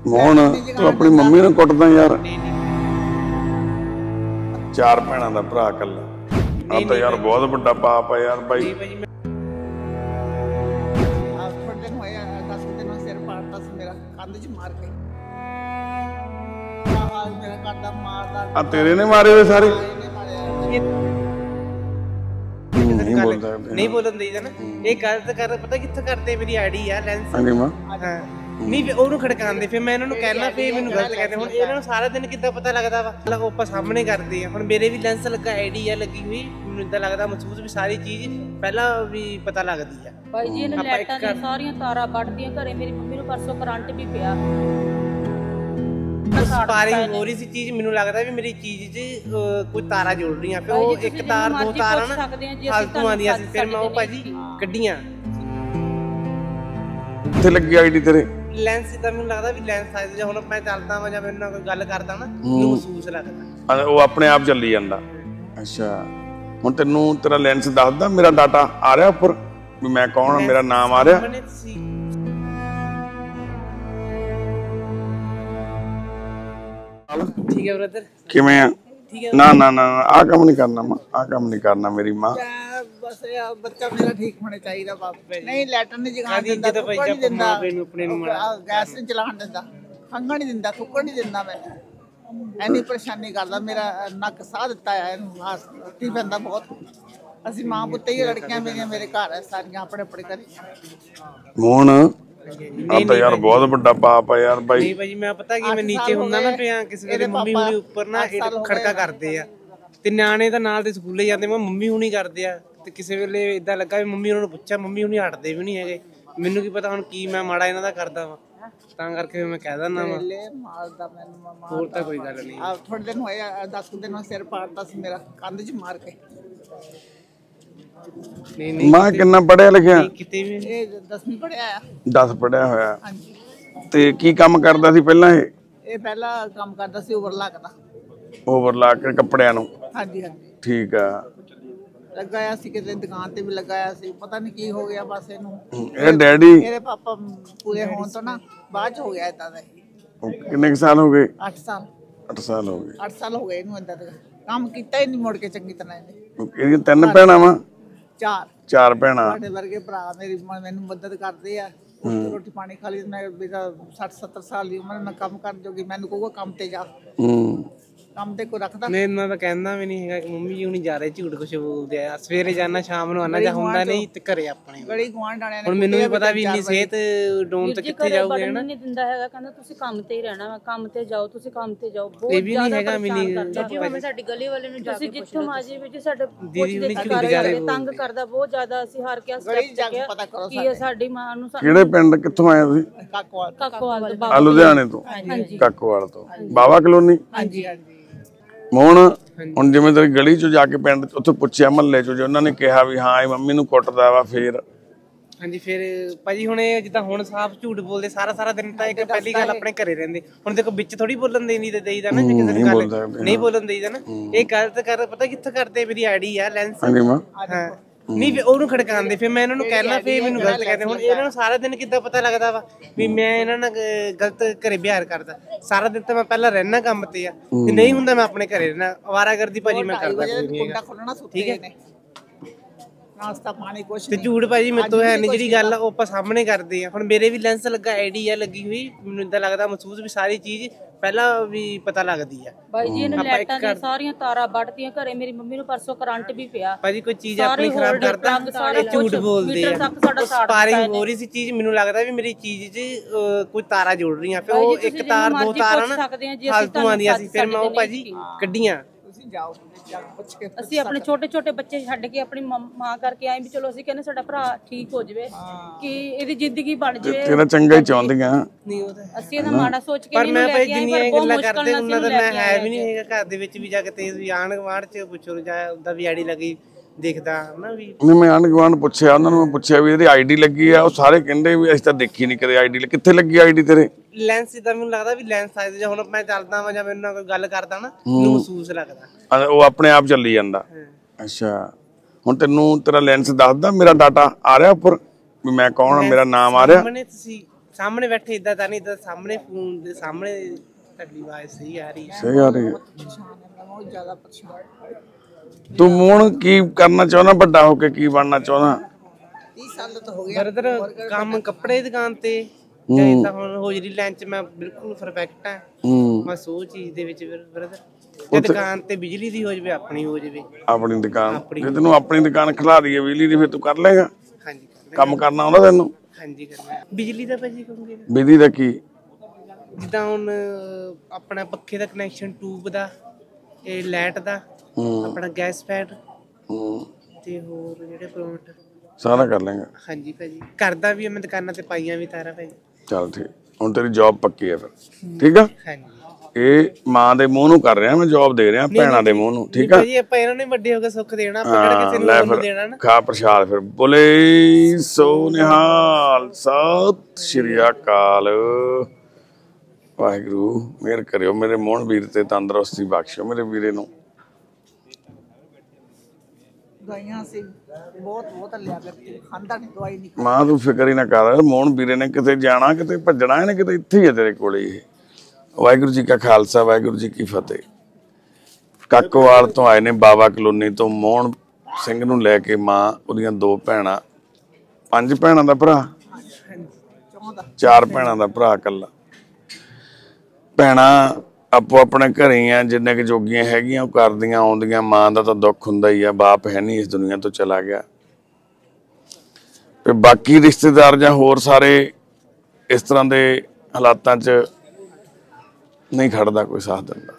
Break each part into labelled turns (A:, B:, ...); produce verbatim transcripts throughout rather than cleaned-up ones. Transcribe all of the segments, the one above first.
A: मोहन तू अपनी मम्मी नूं कुटदा यार। चार भैणां दा भरा कल्ला आ तां यार बहुत बड़ा पाप है यार भाई। तेरे ने मारे हुए सारे नहीं बोलता
B: नहीं बोलन देईदा ना। ये गलत कर पता कित्थे करते मेरी आईडी आ लेंस
A: हां मां
B: हां नहीं ਉਹਨੂੰ ਖੜਕਾਉਂਦੇ ਫਿਰ ਮੈਂ ਇਹਨਾਂ ਨੂੰ ਕਹਿਣਾ ਫਿਰ ਮੈਨੂੰ ਗਲਤ ਕਹਿੰਦੇ। ਹੁਣ ਇਹਨਾਂ ਨੂੰ ਸਾਰਾ ਦਿਨ ਕਿੱਦਾਂ ਪਤਾ ਲੱਗਦਾ ਵਾ ਉਹ ਆਪਾਂ ਸਾਹਮਣੇ ਕਰਦੇ ਆ। ਹੁਣ ਮੇਰੇ ਵੀ ਲੈਂਸ ਲੱਗਾ ਆਈਡੀ ਆ ਲੱਗੀ ਹੋਈ ਮੈਨੂੰ ਇਦਾਂ ਲੱਗਦਾ ਮਹਿਸੂਸ ਵੀ ਸਾਰੀ ਚੀਜ਼ ਪਹਿਲਾਂ ਵੀ ਪਤਾ ਲੱਗਦੀ ਆ।
C: ਭਾਈ ਜੀ ਇਹਨਾਂ ਲਾਈਟਾਂ ਦੀਆਂ ਸਾਰੀਆਂ ਤਾਰਾਂ ਵੱਢਦੀਆਂ ਘਰੇ ਮੇਰੀ ਮੰਮੀ ਨੂੰ ਪਰਸੋਂ ਕਰੰਟ ਵੀ ਪਿਆ।
B: ਸਪਾਰਿੰਗ ਹੋ ਰਹੀ ਸੀ ਚੀਜ਼ ਮੈਨੂੰ ਲੱਗਦਾ ਵੀ ਮੇਰੀ ਚੀਜ਼ 'ਚ ਕੋਈ ਤਾਰਾਂ ਜੁੜ ਰਹੀਆਂ ਫਿਰ ਉਹ ਇੱਕ ਤਾਰ ਦੋ ਤਾਰਾਂ ਨਾ ਫਾਲਤੂ ਆਉਂਦੀਆਂ ਸੀ ਫਿਰ ਮੈਂ ਉਹ ਭਾਜੀ ਕੱਢੀਆਂ।
A: ਕਿੱਥੇ ਲੱਗੀ ਆਈਡੀ ਤੇਰੇ
B: ਲੈਂਸ ਦਾ ਮੈਨੂੰ ਲੱਗਦਾ ਵੀ ਲੈਂਸ ਸਾਈਜ਼ ਜਾਂ ਹੁਣ ਮੈਂ ਚੱਲਦਾ ਵਾਂ ਜਾਂ ਮੇਰੇ ਨਾਲ ਕੋਈ ਗੱਲ ਕਰਦਾ ਨਾ ਮੈਨੂੰ ਮਹਿਸੂਸ ਲੱਗਦਾ
A: ਉਹ ਆਪਣੇ ਆਪ ਚੱਲੀ ਜਾਂਦਾ। ਅੱਛਾ ਹੁਣ ਤੈਨੂੰ ਤੇਰਾ ਲੈਂਸ ਦੱਸਦਾ ਮੇਰਾ ਡਾਟਾ ਆ ਰਿਹਾ ਉੱਪਰ ਵੀ ਮੈਂ ਕੌਣ ਆ ਮੇਰਾ ਨਾਮ ਆ ਰਿਹਾ।
B: ਠੀਕ ਹੈ ਬ੍ਰਦਰ
A: ਕਿਵੇਂ ਆ? ਨਾ ਨਾ ਨਾ ਆ ਕੰਮ ਨਹੀਂ ਕਰਨਾ ਮਾਂ ਆ ਕੰਮ ਨਹੀਂ ਕਰਨਾ ਮੇਰੀ ਮਾਂ।
D: बस यार बच्चा मेरा ठीक होना चाहिए बाप नहीं लैटर नहीं जगान दिंदा थुक्कण नहीं दिंदा गैस नहीं चलान दिंदा खंघा नहीं दिंदा थुक्कण नहीं दिंदा मैं इन्नी परेशानी करदा मेरा नक साह दिता है रत्ती पैंदा बहुत। ਅਸੀਂ ਮਾਂ ਪੁੱਤ ਹੀ ਲੜਕੀਆਂ ਮੇਰੀਆਂ ਮੇਰੇ ਘਰ ਹੈ ਸਾਰੀਆਂ ਆਪਣੇ ਆਪਣੇ ਘਰੇ।
A: ਮੋਹਨ ਆ ਤਾਂ ਯਾਰ ਬਹੁਤ ਵੱਡਾ ਪਾਪ ਹੈ ਯਾਰ ਭਾਈ।
B: ਨਹੀਂ ਭਾਜੀ ਮੈਂ ਪਤਾ ਕਿ ਮੈਂ ਨੀਚੇ ਹੁੰਦਾ ਨਾ ਪਿਆ ਕਿਸੇ ਵੇਲੇ ਮੰਮੀ ਹੁਣੀ ਉੱਪਰ ਨਾ ਖੜਕਾ ਕਰਦੇ ਆ ਤੇ ਨਿਆਣੇ ਤਾਂ ਨਾਲ ਦੇ ਸਕੂਲੇ ਜਾਂਦੇ ਮੈਂ ਮੰਮੀ ਹੁਣੀ ਕਰਦੇ ਆ ਤੇ ਕਿਸੇ ਵੇਲੇ ਇਦਾਂ ਲੱਗਾ ਵੀ ਮੰਮੀ ਉਹਨਾਂ ਨੂੰ ਪੁੱਛਿਆ ਮੰਮੀ ਹੁਣੀ ਹਟਦੇ ਵੀ ਨਹੀਂ ਹੈਗੇ। ਮੈਨੂੰ ਕੀ ਪਤਾ ਹੁਣ ਕੀ ਮੈਂ ਮਾੜਾ ਇਹਨਾਂ ਦਾ ਕਰਦਾ ਵਾ ਤਾਂ ਕਰਕੇ ਮੈਂ ਕਹਿ ਦਿੰਦਾ ਵਾ
D: ਮਾਰਦਾ ਮੈਨੂੰ
B: ਹੋਰ ਤਾਂ ਕੋਈ ਗੱਲ ਨਹੀਂ।
D: ਆ ਥੋੜੇ ਦਿਨ ਹੋਏ ਦਸ ਦਿਨ ਸਿਰ ਪਾੜਦਾ ਸੀ ਮੇਰਾ ਕੰਧ 'ਚ ਮਾਰ ਕੇ।
B: ਨਹੀਂ ਨਹੀਂ
A: ਮਾਂ ਕਿੰਨਾ ਪੜਿਆ ਲਿਖਿਆ?
B: ਕਿਤੇ ਵੀ
D: ਇਹ ਦਸਵੀਂ ਪੜਿਆ ਆ।
A: ਦਸ ਪੜਿਆ ਹੋਇਆ।
D: ਹਾਂਜੀ
A: ਤੇ ਕੀ ਕੰਮ ਕਰਦਾ ਸੀ ਪਹਿਲਾਂ ਇਹ?
D: ਇਹ ਪਹਿਲਾਂ ਕੰਮ ਕਰਦਾ ਸੀ ਓਵਰਲਾਕ ਦਾ।
A: ਓਵਰਲਾਕ ਕੇ ਕੱਪੜਿਆਂ ਨੂੰ?
D: ਹਾਂਜੀ ਹਾਂਜੀ
A: ਠੀਕ ਆ।
D: ਲਗਾਇਆ ਸੀ ਕਿਤੇ ਦੁਕਾਨ ਤੇ ਵੀ ਲਗਾਇਆ ਸੀ ਪਤਾ ਨਹੀਂ ਕੀ ਹੋ ਗਿਆ ਬਸ ਇਹਨੂੰ।
A: ਇਹ ਡੈਡੀ
D: ਮੇਰੇ ਪਾਪਾ ਪੂਰੇ ਹੋਣ ਤੋਂ ਨਾ ਬਾਅਦ ਚ ਹੋ ਗਿਆ ਇਦਾਂ ਦਾ।
A: ਕਿੰਨੇ ਸਾਲ ਹੋ ਗਏ?
D: ਅੱਠ ਸਾਲ।
A: ਅੱਠ ਸਾਲ ਹੋ ਗਏ।
D: ਅੱਠ ਸਾਲ ਹੋ ਗਏ ਇਹਨੂੰ ਇਦਾਂ ਦਾ ਕੰਮ ਕੀਤਾ ਹੀ ਨਹੀਂ ਮੁੜ ਕੇ ਚੰਗੀ ਤਰ੍ਹਾਂ ਇਹਨੇ।
A: ਇਹਦੀਆਂ ਤਿੰਨ ਭੈਣਾਂ ਵਾ?
D: ਚਾਰ।
A: ਚਾਰ ਭੈਣਾਂ।
D: ਸਾਡੇ ਵਰਗੇ ਭਰਾ ਮੇਰੀ ਮੈਨੂੰ ਮਦਦ ਕਰਦੇ ਆ ਰੋਟੀ ਪਾਣੀ ਖਾ ਲਈ। ਮੈਂ ਮੇਰਾ ਸੱਠ ਸੱਤਰ ਸਾਲ ਦੀ ਉਮਰ ਮੈਂ ਕੰਮ ਕਰ ਜੋਗੀ ਮੈਨੂੰ ਕਹੂਗਾ ਕੰਮ ਤੇ ਜਾ ਕੰਮ ਤੇ ਕੋਈ ਰੱਖਦਾ
B: ਨਹੀਂ। ਇਹਨਾਂ ਦਾ ਕਹਿੰਦਾ ਵੀ ਨਹੀਂ ਹੈਗਾ ਕਿ ਮੰਮੀ ਜੀ ਹੁਣੀ ਜਾ ਰਹੇ ਝੂਠ ਕੁਛ ਬੋਲਦੇ ਆ। ਸਵੇਰੇ ਜਾਣਾ ਸ਼ਾਮ ਨੂੰ ਆਣਾ ਜਾਂ ਹੁੰਦਾ ਨਹੀਂ ਤੇ ਘਰੇ ਆਪਣੇ
D: ਗਲੀ ਗੁਆਂਢ ਵਾਲਿਆਂ ਨੇ
B: ਹੁਣ ਮੈਨੂੰ ਵੀ ਪਤਾ ਵੀ ਇੰਨੀ ਸਿਹਤ ਡਾਊਨ ਤੇ ਕਿੱਥੇ ਜਾਊਗੇ ਨਾ।
C: ਨਹੀਂ ਦਿੰਦਾ ਹੈਗਾ ਕਹਿੰਦਾ ਤੁਸੀਂ ਕੰਮ ਤੇ ਹੀ ਰਹਿਣਾ ਵਾ ਕੰਮ ਤੇ ਜਾਓ ਤੁਸੀਂ ਕੰਮ ਤੇ ਜਾਓ। ਬਹੁਤ
B: ਇਹ ਵੀ ਨਹੀਂ ਹੈਗਾ ਮਿਨੀ
C: ਸਾਡੀ ਗਲੀ ਵਾਲੇ ਨੂੰ ਜਾ ਕੇ ਜਿੱਥੋਂ ਮਾਜੀ ਵਿੱਚ ਸਾਡੇ
B: ਦੀਦੀ ਹੁਣੀ ਝੂਠ ਜਾ ਰਹੇ
C: ਤੰਗ ਕਰਦਾ ਬਹੁਤ ਜ਼ਿਆਦਾ। ਅਸੀਂ ਹਾਰ ਕੇ
D: ਗਲੀ ਜਾ ਕੇ ਪਤਾ ਕਰੋ
C: ਕੀ ਸਾਡੀ ਮਾਂ ਨੂੰ।
A: ਕਿਹੜੇ ਪਿੰਡ ਕਿੱਥੋਂ ਆਏ ਤੁਸੀਂ?
D: ਕਾਕੋਵਾਲ।
C: ਕਾਕੋਵਾਲ
A: ਆ ਲੁਧਿਆਣੇ ਤੋਂ? ਕਾਕੋਵਾਲ ਤੋਂ ਬਾਵਾ ਕਲੋਨੀ?
D: ਹਾਂਜੀ ਹਾਂਜੀ।
A: ਮੋਹਨ ਹੁਣ ਜਿਵੇਂ ਤੇਰੀ ਗਲੀ ਚੋਂ ਜਾ ਕੇ ਪਿੰਡ ਉੱਥੇ ਪੁੱਛਿਆ ਮਹੱਲੇ ਚੋਂ ਜੇ ਉਹਨਾਂ ਨੇ ਕਿਹਾ ਵੀ ਹਾਂ ਇਹ ਮੰਮੀ ਨੂੰ ਕੁੱਟਦਾ ਵਾ ਫੇਰ?
B: ਹਾਂਜੀ ਫਿਰ ਭਾਜੀ ਹੁਣ ਇਹ ਜਿੱਦਾਂ ਹੁਣ ਸਾਫ਼ ਝੂਠ ਬੋਲਦੇ ਸਾਰਾ ਸਾਰਾ ਦਿਨ ਤਾਂ ਇੱਕ ਪਹਿਲੀ ਗੱਲ ਆਪਣੇ ਘਰੇ ਰਹਿੰਦੇ। ਹੁਣ ਦੇਖੋ ਵਿੱਚ ਥੋੜੀ ਬੋਲਣ ਦੇਣੀ ਤੇ ਦੇਈਦਾ ਨਾ ਜੇ ਕਿਸੇ ਨੂੰ ਗੱਲ ਨਹੀਂ ਬੋਲਣ ਦੇਈਦਾ ਨਾ। ਇਹ ਗਲਤ ਕਰ ਪਤਾ ਕਿੱਥੇ ਕਰਦੇ ਮੇਰੀ ਆਈਡੀ ਆ ਲੈਂਸ
A: ਹਾਂਜੀ ਮਾਂ
B: ਹਾਂ ਨਹੀਂ ਉਹਨੂੰ ਖੜਕਾਉਂਦੇ ਫਿਰ ਮੈਂ ਇਹਨਾਂ ਨੂੰ ਕਹਿਣਾ ਫਿਰ ਮੈਨੂੰ ਗਲਤ ਕਹਿੰਦੇ। ਹੁਣ ਇਹਨਾਂ ਨੂੰ ਸਾਰਾ ਦਿਨ ਕਿੱਦਾਂ ਪਤਾ ਲੱਗਦਾ ਵਾ ਵੀ ਮੈਂ ਇਹਨਾਂ ਨਾਲ ਗਲਤ ਘਰੇ ਵਿਹਾਰ ਕਰਦਾ। ਸਾਰਾ ਦਿਨ ਤਾਂ ਮੈਂ ਪਹਿਲਾਂ ਰਹਿਣਾ ਕੰਮ ਤੇ ਆ ਤੇ ਨਹੀਂ ਹੁੰਦਾ ਮੈਂ ਆਪਣੇ ਘਰੇ ਰਹਿਣਾ ਅਵਾਰਾਗਰਦੀ ਭਾਜੀ ਮੈਂ ਕਰਦਾ
D: ਠੀਕ ਹੈ। ਨਾਸਤਾ ਪਾਣੀ ਕੁਛ
B: ਤੇ ਝੂਠ ਭਾਜੀ ਮੇਰੇ ਤੋਂ ਹੈ ਨਹੀਂ ਜਿਹੜੀ ਗੱਲ ਉਹ ਆਪਾਂ ਸਾਹਮਣੇ ਕਰਦੇ ਆ। ਹੁਣ ਮੇਰੇ ਵੀ ਲੈਂਸ ਲੱਗਾ ਆਈਡੀ ਆ ਲੱਗੀ ਹੋਈ ਮੈਨੂੰ ਇਦਾਂ ਲੱਗਦਾ ਮਹਿਸੂਸ ਵੀ ਸਾਰੀ ਚੀਜ਼ ਪਹਿਲਾਂ ਵੀ ਪਤਾ ਲੱਗਦੀ ਆ।
C: ਭਾਈ ਜੀ ਇਹਨਾਂ ਲਾਈਟਾਂ ਦੀਆਂ ਸਾਰੀਆਂ ਤਾਰਾਂ ਵੱਢਦੀਆਂ ਘਰੇ ਮੇਰੀ ਮੰਮੀ ਨੂੰ ਪਰਸੋਂ ਕਰੰਟ ਵੀ ਪਿਆ।
B: ਭਾਜੀ ਕੋਈ ਚੀਜ਼ ਆਪਣੀ ਖਰਾਬ ਕਰਦਾ ਇਹ ਝੂਠ ਬੋਲਦੇ ਆ। ਸਪਾਰਿੰਗ ਹੋ ਰਹੀ ਸੀ ਚੀਜ਼ ਮੈਨੂੰ ਲੱਗਦਾ ਵੀ ਮੇਰੀ ਚੀਜ਼ 'ਚ ਕੋਈ ਤਾਰਾਂ ਜੁੜ ਰਹੀਆਂ ਫਿਰ ਉਹ ਇੱਕ ਤਾਰ ਦੋ ਤਾਰਾਂ ਨਾ ਫਾਲਤੂ ਆਉਂਦੀਆਂ ਸੀ ਫਿਰ ਮੈਂ ਉਹ ਭਾਜੀ ਕੱਢੀਆਂ।
D: ਜਾਓ ਪੁੱਛ ਕੇ
C: ਅਸੀਂ ਆਪਣੇ ਛੋਟੇ ਛੋਟੇ ਬੱਚੇ ਛੱਡ ਕੇ ਆਪਣੀ ਮਾਂ ਕਰਕੇ ਆਏ ਵੀ ਚਲੋ ਅਸੀਂ ਕਹਿੰਦੇ ਸਾਡਾ ਭਰਾ ਠੀਕ ਹੋ ਜਾਵੇ ਕਿ ਇਹਦੀ ਜ਼ਿੰਦਗੀ ਬਣ ਜਾਵੇ।
A: ਤੇਰਾ ਚੰਗਾ ਹੀ ਚਾਹੁੰਦੀਆਂ
B: ਨਹੀਂ ਉਹ ਤਾਂ
C: ਅਸੀਂ ਇਹਦਾ ਮਾੜਾ ਸੋਚ ਕੇ
B: ਨਹੀਂ ਲੈ ਕੇ ਆਏ ਪਰ ਬਹੁਤ ਮੁਸ਼ਕਲ ਨਾਲ ਉਹਨਾਂ ਦਾ ਮੈਂ ਹੈ ਵੀ ਨਹੀਂ ਹੈਗਾ ਘਰ ਦੇ ਵਿੱਚ ਵੀ ਜਾ ਕੇ ਤੇ ਆਂਢ ਗੁਆਂਢ 'ਚ ਪੁੱਛੋ ਜਾਂ ਉਹਦਾ ਵੀ ਆਈਡੀ ਲੱਗੀ ਦੇਖਦਾ ਨਾ ਵੀ
A: ਨਹੀਂ। ਮੈਂ ਆਂਢ ਗੁਆਂਢ ਪੁੱਛਿਆ ਉਹਨਾਂ ਨੂੰ ਪੁੱਛਿਆ ਵੀ ਇਹਦੀ ਆਈਡੀ ਲੱਗੀ ਆ ਉਹ ਸਾਰੇ ਕਹਿੰਦੇ ਵੀ ਅਸੀਂ ਤਾਂ ਦੇਖੀ ਨਹੀਂ ਕਦੇ ਆਈਡੀ। ਕਿੱਥੇ ਲੱਗੀ ਆਈਡੀ ਤੇਰੇ?
B: ਲੈਂਸ ਦਾ ਮੈਨੂੰ ਲੱਗਦਾ ਵੀ ਲੈਂਸ ਸਾਈਜ਼ ਜਾਂ ਹੁਣ ਮੈਂ ਚੱਲਦਾ ਵਾਂ ਜਾਂ ਮੇਰੇ ਨਾਲ ਕੋਈ ਗੱਲ ਕਰਦਾ ਨਾ ਮੈਨੂੰ ਮਹਿਸੂਸ ਲੱਗਦਾ
A: ਉਹ ਆਪਣੇ ਆਪ ਚੱਲੀ ਜਾਂਦਾ। ਅੱਛਾ ਹੁਣ ਤੈਨੂੰ ਤੇਰਾ ਲੈਂਸ ਦੱਸਦਾ ਮੇਰਾ ਡਾਟਾ ਆ ਰਿਹਾ ਉੱਪਰ ਵੀ ਮੈਂ ਕੌਣ ਆ ਮੇਰਾ ਨਾਮ ਆ ਰਿਹਾ?
B: ਸਾਹਮਣੇ ਬੈਠੇ ਇਦਾਂ ਤਾਂ ਨਹੀਂ, ਇਦਾਂ ਸਾਹਮਣੇ ਫੋਨ ਦੇ ਸਾਹਮਣੇ ਤੁਹਾਡੀ ਆਵਾਜ਼ ਸਹੀ ਆ ਰਹੀ ਹੈ।
A: ਸਹੀ ਆ ਰਹੀ ਹੈ।
D: ਪਰੇਸ਼ਾਨ ਹੈ ਮੈਂ ਬਹੁਤ ਜ਼ਿਆਦਾ ਪਰੇਸ਼ਾਨ।
A: ਤੂੰ ਹੁਣ ਕੀ ਕਰਨਾ ਚਾਹੁੰਦਾ, ਵੱਡਾ ਹੋ ਕੇ ਕੀ ਬਣਨਾ ਚਾਹੁੰਦਾ?
D: तीस साल तो हो गया।
B: ਬਰਦਰ ਕੰਮ ਕੱਪੜੇ ਦੀ ਦੁਕਾਨ ਤੇ ਚਾਹੇ ਤਾਂ ਹੁਣ ਹੋਜਰੀ ਲਾਈਨ ਚ ਮੈਂ ਬਿਲਕੁਲ ਪਰਫੈਕਟ ਹਾਂ।
A: ਹੂੰ,
B: ਬਸ ਉਹ ਚੀਜ਼ ਦੇ ਵਿੱਚ ਫਿਰ ਬਰਦਰ ਜੇ ਦੁਕਾਨ ਤੇ ਬਿਜਲੀ ਦੀ ਹੋ ਜਾਵੇ ਆਪਣੀ ਹੋ ਜਾਵੇ।
A: ਆਪਣੀ ਦੁਕਾਨ ਜੇ ਤੈਨੂੰ ਆਪਣੀ ਦੁਕਾਨ ਖਿਲਾ ਦਈਏ ਬਿਜਲੀ ਦੀ ਫਿਰ ਤੂੰ ਕਰ ਲੇਗਾ?
B: ਹਾਂਜੀ
A: ਕੰਮ ਕਰਨਾ ਆਉਂਦਾ ਤੈਨੂੰ?
B: ਹਾਂਜੀ ਕਰਨਾ। ਬਿਜਲੀ ਦਾ ਭਾਜੀ ਕਹੋਗੇ
A: ਬਿਜਲੀ ਦਾ ਕੀ?
B: ਜਿੱਦਾਂ ਹੁਣ ਆਪਣਾ ਪੱਖੇ ਦਾ ਕਨੈਕਸ਼ਨ, ਟੂਬ ਦਾ, ਇਹ ਲਾਈਟ ਦਾ, ਆਪਣਾ ਗੈਸ ਪੈਡ
A: ਹੂੰ,
B: ਤੇ ਹੋਰ ਜਿਹੜੇ ਪ੍ਰੋਡਕਟ
A: ਸਾਰਾ ਕਰ ਲੇਗਾ?
B: ਹਾਂਜੀ ਭਾਜੀ ਕਰਦਾ ਵੀ ਆ ਮੈਂ, ਦੁਕਾਨਾਂ ਤੇ ਪਾਈਆਂ ਵੀ ਤਾਰਾ ਭਾਜੀ।
A: ਚੱਲ ਠੀਕ, ਹੁਣ ਤੇਰੀ ਜੌਬ ਪੱਕੀ ਹੈ ਫਿਰ, ਠੀਕ ਆ?
B: ਹਾਂਜੀ
A: ਇਹ ਮਾਂ ਦੇ ਮੂੰਹ ਨੂੰ ਕਰ ਰਿਹਾ ਮੈਂ, ਜੌਬ ਦੇ ਰਿਹਾ ਭੈਣਾਂ ਦੇ ਮੂੰਹ ਨੂੰ, ਠੀਕ ਆ?
B: ਭਾਜੀ ਆਪਾਂ ਇਹਨਾਂ ਨੇ ਵੱਡੇ ਹੋ ਕੇ ਸੁੱਖ ਦੇਣਾ, ਆਪਾਂ ਕਿਹੜਾ ਕਿਸੇ
A: ਲੈ
B: ਨੂੰ
A: ਫਿਰ
B: ਦੇਣਾ ਨਾ।
A: ਖਾ ਪ੍ਰਸ਼ਾਦ ਫਿਰ। ਬੋਲੇ ਸੋ ਨਿਹਾਲ, ਸਤਿ ਸ਼੍ਰੀ ਅਕਾਲ। ਵਾਹਿਗੁਰੂ ਮਿਹਰ ਕਰਿਓ ਮੇਰੇ ਮੋਹਨ ਵੀਰ ਤੇ, ਤੰਦਰੁਸਤੀ ਬਖਸ਼ਿਓ ਮੇਰੇ ਵੀਰੇ ਨੂੰ।
D: दवाइयां से बहुत बहुत लिया करती, खांदा नहीं दवाई नहीं।
A: ਮਾਂ ਤੂੰ ਫਿਕਰ ਹੀ ਨਾ ਕਰ, ਮੋਹਨ ਵੀਰੇ ਨੇ ਕਿਤੇ ਜਾਣਾ ਕਿਤੇ ਭੱਜਣਾ, ਇਹਨੇ ਕਿਤੇ ਇੱਥੇ ਹੀ ਹੈ ਤੇਰੇ ਕੋਲੇ ਹੀ। ਵਾਹਿਗੁਰੂ ਜੀ ਕਾ ਖਾਲਸਾ, ਵਾਹਿਗੁਰੂ ਜੀ ਕੀ ਫਤਿਹ। ਕਾਕੋਵਾਲ ਤੋਂ ਆਏ ਨੇ, ਬਾਬਾ ਕਲੋਨੀ ਤੋਂ, ਮੋਹਨ ਸਿੰਘ ਨੂੰ ਲੈ ਕੇ ਮਾਂ, ਉਹਦੀਆਂ ਦੋ ਭੈਣਾਂ, ਪੰਜ ਭੈਣਾਂ ਦਾ ਭਰਾ, ਚਾਰ ਭੈਣਾਂ ਦਾ ਭਰਾ ਇਕੱਲਾ। ਭੈਣਾਂ ਆਪੋ ਆਪਣੇ ਘਰੇ ਆ, ਜਿੰਨੇ ਕੁ ਜੋਗੀਆਂ ਹੈਗੀਆਂ ਉਹ ਕਰਦੀਆਂ ਆਉਂਦੀਆਂ। ਮਾਂ ਦਾ ਤਾਂ ਦੁੱਖ ਹੁੰਦਾ ਹੀ ਆ, ਬਾਪ ਹੈ ਨਹੀਂ, ਇਸ ਦੁਨੀਆ ਤੋਂ ਚਲਾ ਗਿਆ। ਤੇ ਬਾਕੀ ਰਿਸ਼ਤੇਦਾਰ ਜਾਂ ਹੋਰ ਸਾਰੇ ਇਸ ਤਰ੍ਹਾਂ ਦੇ ਹਾਲਾਤਾਂ 'ਚ ਨਹੀਂ ਖੜਦਾ ਕੋਈ ਸਾਥ ਦਿੰਦਾ।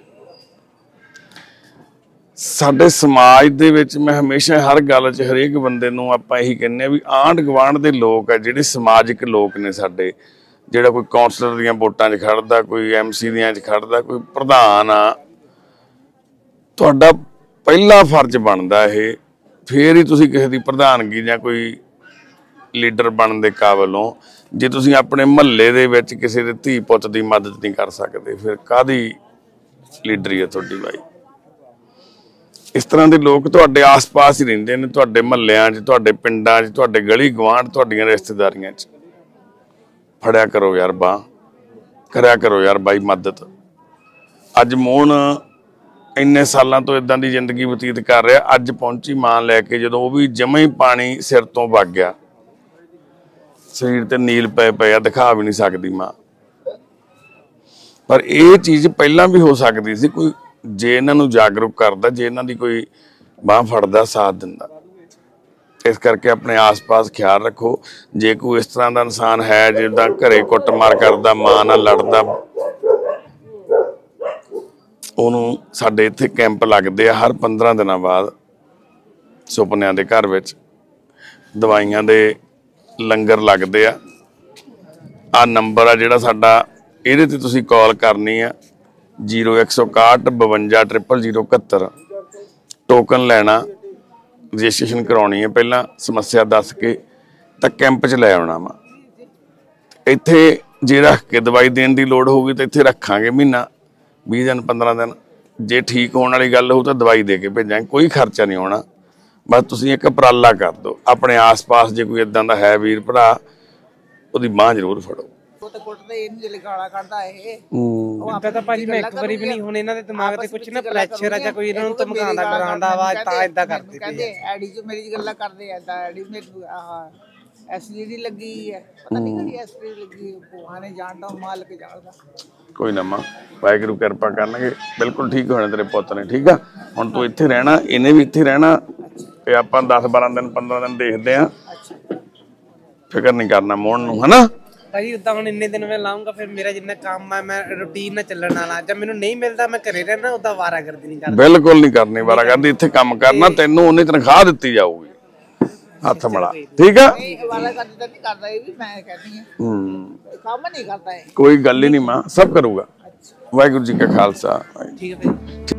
A: ਸਾਡੇ ਸਮਾਜ ਦੇ ਵਿੱਚ ਮੈਂ ਹਮੇਸ਼ਾ ਹਰ ਗੱਲ 'ਚ ਹਰੇਕ ਬੰਦੇ ਨੂੰ ਆਪਾਂ ਇਹੀ ਕਹਿੰਦੇ ਆ ਵੀ ਆਂਢ ਗੁਆਂਢ ਦੇ ਲੋਕ ਆ ਜਿਹੜੇ ਸਮਾਜਿਕ ਲੋਕ ਨੇ ਸਾਡੇ, ਜਿਹੜਾ ਕੋਈ ਕੌਂਸਲਰ ਦੀਆਂ ਵੋਟਾਂ 'ਚ ਖੜਦਾ, ਕੋਈ ਐਮ ਸੀ ਦੀਆਂ 'ਚ ਖੜਦਾ, ਕੋਈ ਪ੍ਰਧਾਨ ਆ, ਤੁਹਾਡਾ ਪਹਿਲਾ ਫਰਜ਼ ਬਣਦਾ ਇਹ, ਫੇਰ ਹੀ ਤੁਸੀਂ ਕਿਸੇ ਦੀ ਪ੍ਰਧਾਨਗੀ ਜਾਂ ਕੋਈ ਲੀਡਰ ਬਣਨ ਦੇ ਕਾਬਿਲ ਹੋ। ਜੇ ਤੁਸੀਂ ਆਪਣੇ ਮਹੱਲੇ ਦੇ ਵਿੱਚ ਕਿਸੇ ਦੇ ਧੀ ਪੁੱਤ ਦੀ ਮਦਦ ਨਹੀਂ ਕਰ ਸਕਦੇ, ਫਿਰ ਕਾਹਦੀ ਲੀਡਰੀ ਹੈ ਤੁਹਾਡੀ ਬਾਈ? ਇਸ ਤਰ੍ਹਾਂ ਦੇ ਲੋਕ ਤੁਹਾਡੇ ਆਸ-ਪਾਸ ਹੀ ਰਹਿੰਦੇ ਨੇ, ਤੁਹਾਡੇ ਮਹੱਲਿਆਂ 'ਚ, ਤੁਹਾਡੇ ਪਿੰਡਾਂ 'ਚ, ਤੁਹਾਡੇ ਗਲੀ ਗੁਆਂਢ, ਤੁਹਾਡੀਆਂ ਰਿਸ਼ਤੇਦਾਰੀਆਂ 'ਚ। ਫੜਿਆ ਕਰੋ ਯਾਰ ਬਾਂਹ, ਕਰਿਆ ਕਰੋ ਯਾਰ ਬਾਈ ਮਦਦ। ਅੱਜ ਮੋਹਨ ਇੰਨੇ ਸਾਲਾਂ ਤੋਂ ਇਦਾਂ ਦੀ ਜ਼ਿੰਦਗੀ ਬਤੀਤ ਕਰ ਰਿਹਾ, ਅੱਜ ਪਹੁੰਚੀ ਮਾਂ ਲੈ ਕੇ, ਜਦੋਂ ਉਹ ਵੀ ਜਮਾਂ ਹੀ ਪਾਣੀ ਸਿਰ ਤੋਂ ਵਗ ਗਿਆ, ਸਰੀਰ ਤੇ ਨੀਲ ਪਏ ਪਏ ਆ, ਦਿਖਾ ਵੀ ਨਹੀਂ ਸਕਦੀ ਮਾਂ। ਪਰ ਇਹ ਚੀਜ਼ ਪਹਿਲਾਂ ਵੀ ਹੋ ਸਕਦੀ ਸੀ, ਕੋਈ ਜੇ ਇਹਨਾਂ ਨੂੰ ਜਾਗਰੂਕ ਕਰਦਾ, ਜੇ ਇਹਨਾਂ ਦੀ ਕੋਈ ਬਾਂਹ ਫੜਦਾ, ਸਾਥ ਦਿੰਦਾ। ਇਸ ਕਰਕੇ ਆਪਣੇ ਆਸ-ਪਾਸ ਖਿਆਲ ਰੱਖੋ। ਜੇ ਕੋਈ ਇਸ ਤਰ੍ਹਾਂ ਦਾ ਇਨਸਾਨ ਹੈ ਜਿੱਦਾਂ ਘਰੇ ਕੁੱਟਮਾਰ ਕਰਦਾ, ਮਾਂ ਨਾਲ ਲੜਦਾ, ਉਹਨੂੰ ਸਾਡੇ ਇੱਥੇ ਕੈਂਪ ਲੱਗਦੇ ਆ ਹਰ ਪੰਦਰਾਂ ਦਿਨਾਂ ਬਾਅਦ, ਸੁਪਨਿਆਂ ਦੇ ਘਰ ਵਿੱਚ ਦਵਾਈਆਂ ਦੇ ਲੰਗਰ ਲੱਗਦੇ ਆ। ਆਹ ਨੰਬਰ ਆ ਜਿਹੜਾ ਸਾਡਾ, ਇਹਦੇ ਤੇ ਤੁਸੀਂ ਕਾਲ ਕਰਨੀ ਆ, ਜ਼ੀਰੋ ਇੱਕ ਸੌ ਇਕਾਹਠ ਬਵੰਜਾ ਟ੍ਰਿਪਲ ਜ਼ੀਰੋ ਇਕਹੱਤਰ। ਟੋਕਨ ਲੈਣਾ, ਰਜਿਸਟ੍ਰੇਸ਼ਨ ਕਰਾਉਣੀ ਹੈ ਪਹਿਲਾਂ, ਸਮੱਸਿਆ ਦੱਸ ਕੇ ਤਾਂ ਕੈਂਪ 'ਚ ਲੈ ਆਉਣਾ ਵਾ। ਇੱਥੇ ਜੇ ਰੱਖ ਕੇ ਦਵਾਈ ਦੇਣ ਦੀ ਲੋੜ ਹੋਊਗੀ ਤਾਂ ਇੱਥੇ ਰੱਖਾਂਗੇ ਮਹੀਨਾ, ਵੀਹ ਦਿਨ, ਪੰਦਰਾਂ ਦਿਨ। ਜੇ ਠੀਕ ਹੋਣ ਵਾਲੀ ਗੱਲ ਹੋਊ ਤਾਂ ਦਵਾਈ ਦੇ ਕੇ ਭੇਜਾਂਗੇ, ਕੋਈ ਖਰਚਾ ਨਹੀਂ ਆਉਣਾ। ਬਸ ਤੁਸੀਂ ਇੱਕ ਉਪਰਾਲਾ ਕਰ ਦਿਓ, ਆਪਣੇ ਆਸ-ਪਾਸ ਜੇ ਕੋਈ ਇੱਦਾਂ ਦਾ ਹੈ ਵੀਰ ਭਰਾ, ਉਹਦੀ ਬਾਂਹ ਜ਼ਰੂਰ ਫੜੋ।
B: ਇਦਾਂ ਤਾਂ ਭਾਜੀ ਮੈਂ ਇੱਕ ਵਾਰੀ ਵੀ ਨਹੀਂ, ਹੁਣ ਇਹਨਾਂ ਦੇ ਦਿਮਾਗ ਤੇ ਕੁਛ ਨਾ ਪ੍ਰੈਸ਼ਰ ਆ ਜਾਂ ਕੋਈ ਇਹਨਾਂ ਨੂੰ ਧਮਕਾਉਂਦਾ ਡਰਾਉਂਦਾ ਵਾ, ਤਾਂ ਇਦਾਂ ਕਰਦੇ
D: ਕਹਿੰਦੇ ਐਡੀ ਚ ਮੇਰੀ ਗੱਲਾਂ ਕਰਦੇ ਆ, ਤਾਂ ਐਡੀ ਮੇਰੀ ਆਹ ਐਸਡੀਡੀ ਲੱਗੀ ਹੈ, ਪਤਾ ਨਹੀਂ ਕਿਹੜੀ ਐਸਡੀਡੀ ਲੱਗੀ, ਭੂਆ ਜਾਣਦਾ, ਮਾਲਕ ਜਾਣਦਾ।
A: ਕੋਈ ਨਾ ਮਾਂ, ਵਾਹਿਗੁਰੂ ਕਿਰਪਾ ਕਰਨਗੇ, ਬਿਲਕੁਲ ਠੀਕ ਹੋਣੇ ਤੇਰੇ ਪੁੱਤ ਨੇ, ਠੀਕ ਆ? ਹੁਣ ਤੂੰ ਇੱਥੇ ਰਹਿਣਾ, ਇਹਨੇ ਵੀ ਇੱਥੇ ਰਹਿਣਾ, ਤੇ ਆਪਾਂ ਦਸ ਬਾਰਾਂ ਦਿਨ ਪੰਦਰਾਂ ਦਿਨ ਦੇਖਦੇ ਆ, ਫਿਕਰ ਨਹੀਂ ਕਰਨਾ ਮੋਹਨ ਨੂੰ, ਹਨਾ
B: ਭਾਜੀ? ਉਦਾਂ ਹੁਣ ਇੰਨੇ ਦਿਨ ਮੈਂ ਲਾਉਂਗਾ, ਫਿਰ ਮੇਰਾ ਜਿੰਨਾ ਕੰਮ ਆ ਮੈਂ ਰੂਟੀਨ ਨਾਲ ਚੱਲਣ ਵਾਲਾ, ਜਦ ਮੈਨੂੰ ਨਹੀਂ ਮਿਲਦਾ ਮੈਂ ਘਰੇ ਰਹਿਣਾ, ਉਦਾਂ ਵਾਰਾਗਰਦੀ ਨਹੀਂ ਕਰਦਾ।
A: ਬਿਲਕੁਲ ਨਹੀਂ ਕਰਨੀ ਵਾਰਾਗਰਦੀ, ਇੱਥੇ ਕੰਮ ਕਰਨਾ, ਤੈਨੂੰ ਉਨੀ ਤਨਖਾਹ ਦਿੱਤੀ ਜਾਊਗੀ, ਹੱਥ ਮਲਾ, ਠੀਕ ਆ?
D: ਵਾਰਾਗਰਦੀ ਤਾਂ ਨਹੀਂ ਕਰਦਾ, ਇਹ ਵੀ ਮੈਂ ਕਹਿੰਦੀ ਆ,
A: ਹੂੰ,
D: ਕੰਮ ਨਹੀਂ ਕਰਦਾ ਇਹ,
A: ਕੋਈ ਗੱਲ ਹੀ ਨਹੀਂ ਮਾਂ, ਸਭ ਕਰੂਗਾ। ਵਾਹਿਗੁਰੂ ਜੀ ਕਾ ਖਾਲਸਾ।
B: ਠੀਕ ਹੈ ਭਾਜੀ।